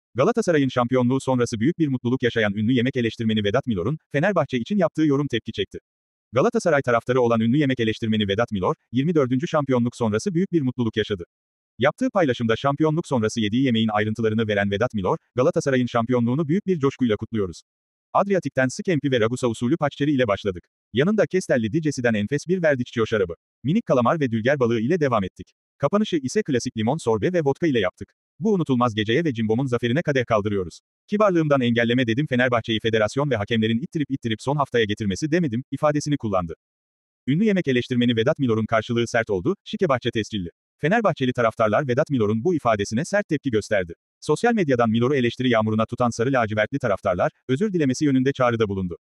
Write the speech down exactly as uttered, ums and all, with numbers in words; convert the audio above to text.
Galatasaray'ın şampiyonluğu sonrası büyük bir mutluluk yaşayan ünlü yemek eleştirmeni Vedat Milor'un, Fenerbahçe için yaptığı yorum tepki çekti. Galatasaray taraftarı olan ünlü yemek eleştirmeni Vedat Milor, yirmi dördüncü şampiyonluk sonrası büyük bir mutluluk yaşadı. Yaptığı paylaşımda şampiyonluk sonrası yediği yemeğin ayrıntılarını veren Vedat Milor, Galatasaray'ın şampiyonluğunu büyük bir coşkuyla kutluyoruz. Adriatik'ten Skempi ve Ragusa usulü paççeri ile başladık. Yanında Kestelli Dicesi'den enfes bir Verdicchio şarabı. Minik kalamar ve dülger balığı ile devam ettik. Kapanışı ise klasik limon sorbe ve vodka ile yaptık. Bu unutulmaz geceye ve Cimbom'un zaferine kadeh kaldırıyoruz. Kibarlığımdan engelleme dedim, Fenerbahçe'yi federasyon ve hakemlerin ittirip ittirip son haftaya getirmesi demedim, ifadesini kullandı. Ünlü yemek eleştirmeni Vedat Milor'un karşılığı sert oldu, Şikebahçe tescilli. Fenerbahçeli taraftarlar Vedat Milor'un bu ifadesine sert tepki gösterdi. Sosyal medyadan Milor'u eleştiri yağmuruna tutan sarı lacivertli taraftarlar, özür dilemesi yönünde çağrıda bulundu.